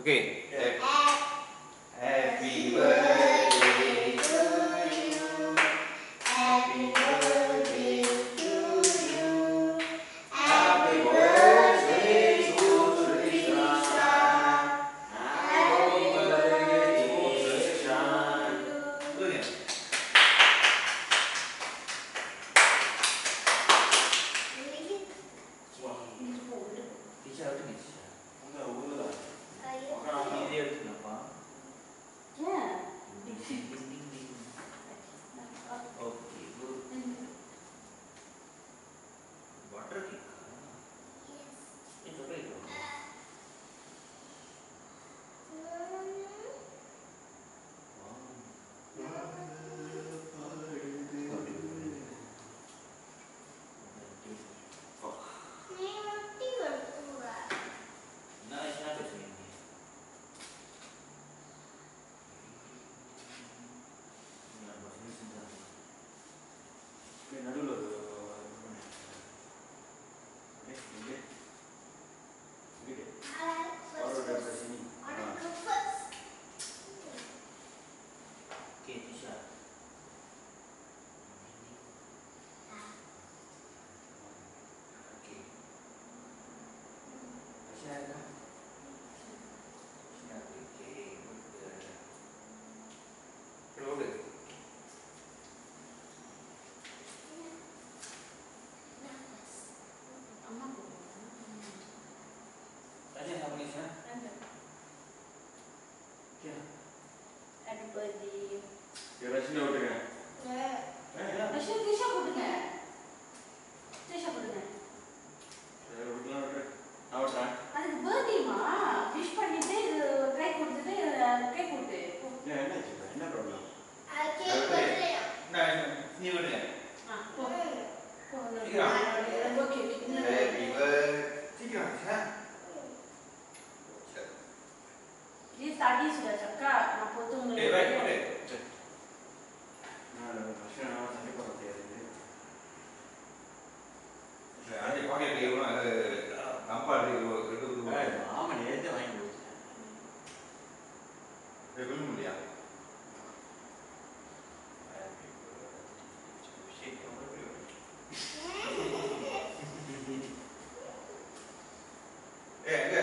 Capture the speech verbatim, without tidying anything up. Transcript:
Okay. Yeah. Happy birthday to you. Happy birthday to you. Happy birthday to Thrisha. Happy birthday to Thrisha. Betul ya? Wah, Thrisha ada ni Thrisha. Enggak, boleh lah. Makan apa dia kenapa? Ya. Ding ding ding ding ding. Okay, good. Butter cake. Yes. Ini coklat itu. Happy birthday. Kira sini udah kan? Ya. Eh, Masih Trisha bodohnya. Trisha bodohnya. saya udah udah. Tahu kan? அது birthday மா. Wish பண்ணிட்டு கை கொடுத்துட்டு கை கொடுத்து. Ya, என்ன ஆச்சு? என்ன problem? Cake birthday. Nah, ini benar. ஆ போ. போ. Tiga. Okay. Happy birthday. Tiga, ya. Ini tadi sudah cakap, nak potong Eh, baik, boleh. Nah, masih nama tadi kalau dia ini. Nanti pakai dia orang ada kampar dia itu tu. Eh, ஆமா நேத்து வாங்கி கொடுத்தேன். Dia belum dia. Eh, enggak.